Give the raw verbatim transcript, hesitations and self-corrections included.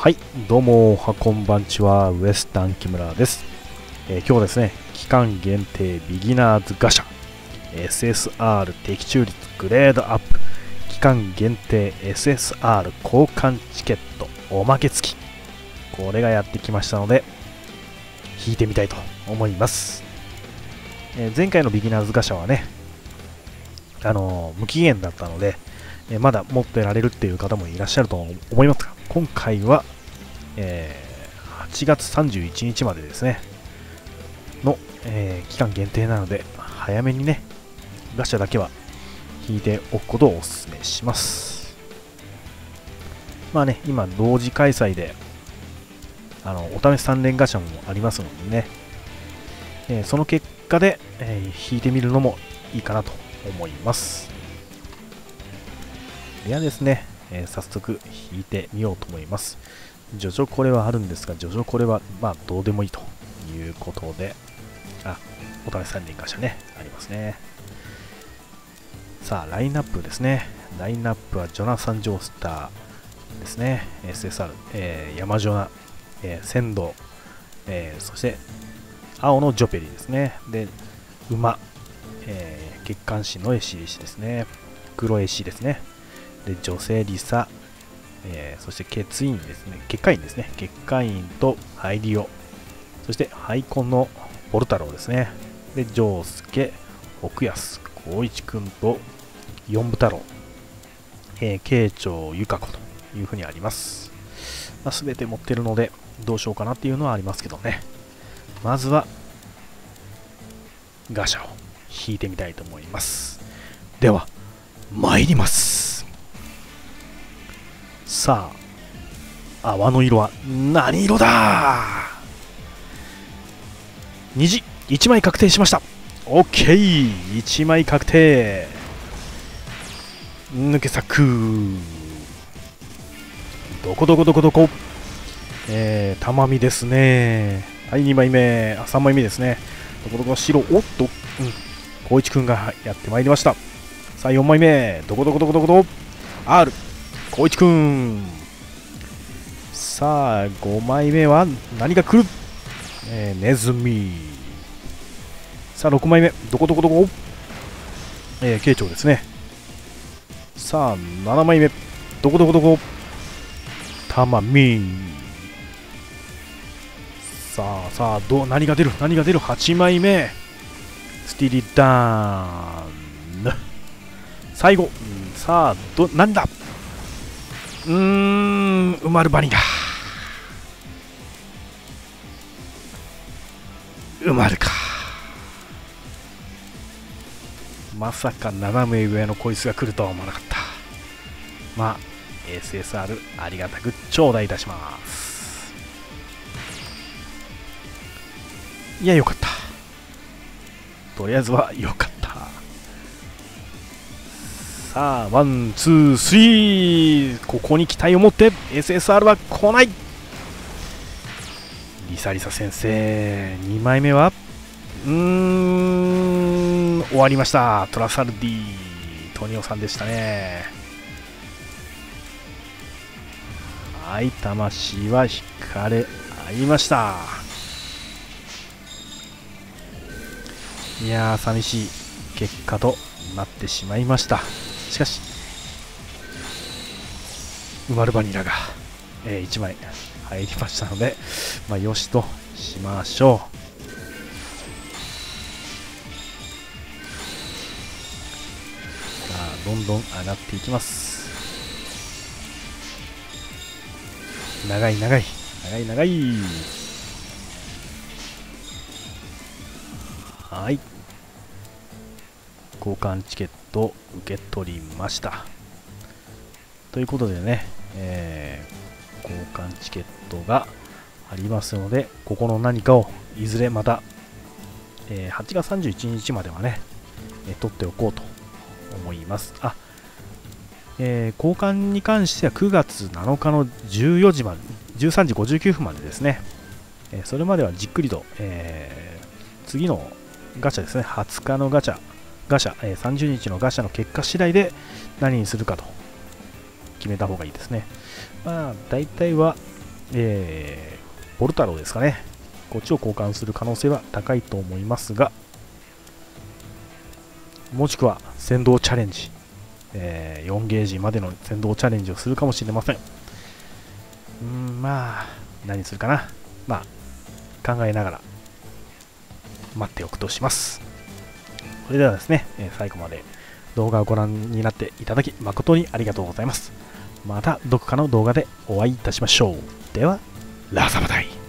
はい、どうも、はこんばんちは、ウエスタン木村です。えー、今日はですね、期間限定ビギナーズガシャ、エスエスアール 的中率グレードアップ、期間限定 エスエスアール 交換チケットおまけ付き、これがやってきましたので、引いてみたいと思います。えー、前回のビギナーズガシャはね、あのー、無期限だったので、えー、まだ持ってられるっていう方もいらっしゃると思いますが、今回は、えー、はちがつさんじゅういちにちまでですねの、えー、期間限定なので早めにねガシャだけは引いておくことをお勧めします。まあね、今同時開催であのお試しさん連ガシャもありますのでね、えー、その結果で、えー、引いてみるのもいいかなと思います。ではですね、えー、早速引いてみようと思います。ジョジョこれはあるんですが、ジョジョこれはまあどうでもいいということで、あ、お試しさん連ガシャね、ありますね。さあ、ラインナップですね。ラインナップはジョナサン・ジョースターですね。エスエスアール、えー、山ジョナ、えー、仙道、えー、そして青のジョペリですね。で、馬、えー、月刊誌のエシリシですね。黒エシですね。で、女性リサ、えー、そして血印ですね。結界印ですね。結界印とハイリオ。そしてハイコンのボルタロウですね。で、ジョウスケ、奥安、光一くんと四部太郎、えー、慶長ゆか子というふうにあります。まあ、全て持ってるのでどうしようかなっていうのはありますけどね。まずはガシャを引いてみたいと思います。では、参ります。さあ、泡の色は何色だ。虹いちまい確定しました。 OK、 いちまい確定。抜け作どこどこどこどこ、えー、玉見ですね。はい、にまいめ、あ、さんまいめですね。どこどこ白、おっと、うん、光一くんがやってまいりました。さあ、よんまいめ、どこどこどこどこど R、光一くん。さあ、ごまいめは何が来る、えー、ネズミ。さあ、ろくまいめ、どこどこどこ、えー、慶長ですね。さあ、ななまいめ、どこどこどこ、タマミ。さあさあ、どう、何が出る何が出る、はちまいめ、スティリダーン。最後、さあ、ど、なんだ、うーん、ウマルバニラ。ウマルか。まさか斜め上のこいつが来るとは思わなかった。まあ、エスエスアール ありがたく頂戴いたします。いや、よかった。とりあえずはよかった。さあ、ワン、ツー、スリー。ここに期待を持って エスエスアール は来ない。リサリサ先生、にまいめはうーん、終わりました。トラサルディ、トニオさんでしたね。はい、魂は引かれ合いました。いやー、寂しい結果となってしまいました。しかし、ウマルバニラが、えー、いちまい入りましたので、まあ、よしとしましょう。さあ、どんどん上がっていきます。長い長い長い長い。はい、交換チケット受け取りました。ということでね、えー、交換チケットがありますので、ここの何かをいずれまた、えー、はちがつさんじゅういちにちまではね、えー、取っておこうと思います。あ、えー、交換に関してはくがつなのかのじゅうよじまで、じゅうさんじごじゅうきゅうふんまでですね。えー、それまではじっくりと、えー、次のガチャですね、はつかのガチャ、ガシャ、えー、さんじゅうにちのガシャの結果次第で何にするかと決めた方がいいですね。まあ、大体はえー、ボルタロですかね。こっちを交換する可能性は高いと思いますが、もしくは先導チャレンジ、えー、よんゲージまでの先導チャレンジをするかもしれません。うーん、まあ、何するかな。まあ、考えながら待っておくとします。それではですね、えー最後まで動画をご覧になっていただき誠にありがとうございます。またどこかの動画でお会いいたしましょう。では、ラサバタイ。